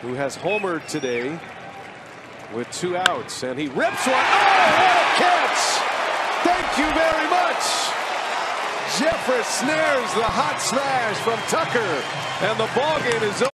who has homered today with 2 outs, and he rips one. Oh, what a catch! Thank you very much. Jeffress snares the hot smash from Tucker, and the ball game is over.